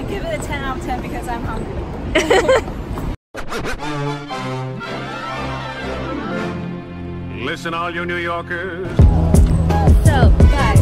give it a 10 out of 10 because I'm hungry. Listen, all you New Yorkers. So, guys.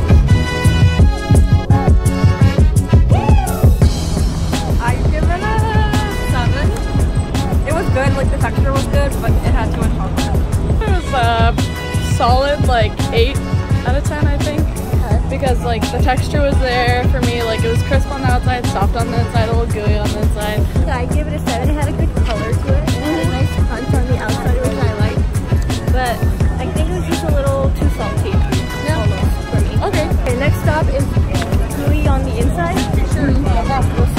I give it a 7. It was good, like the texture was good, but it had too much chocolate. It was a solid like 8 out of 10, I think. Okay. Because like the texture was there for me, like it was crisp on the outside, soft on the inside, a little gooey on the inside. So I give it a 7. It had a good color to it. It had a nice crunch on the outside, which I like. But I think it was just a little too salty. Yeah. Almost for me. Okay. Okay, next stop is gooey on the inside. Sure. We'll see how it goes.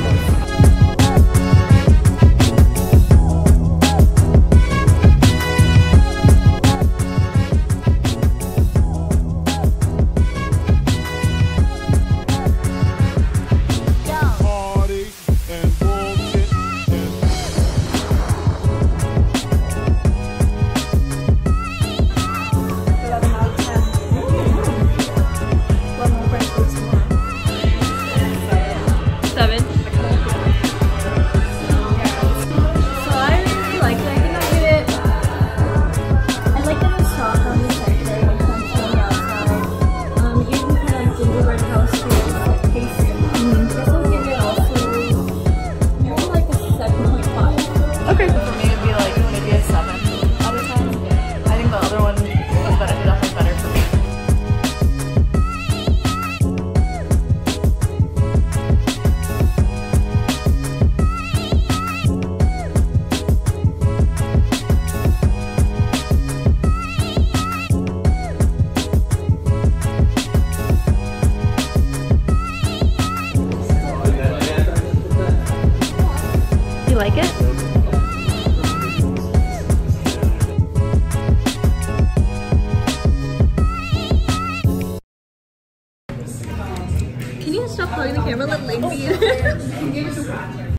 You like it? Can you stop holding the camera? Let Link be.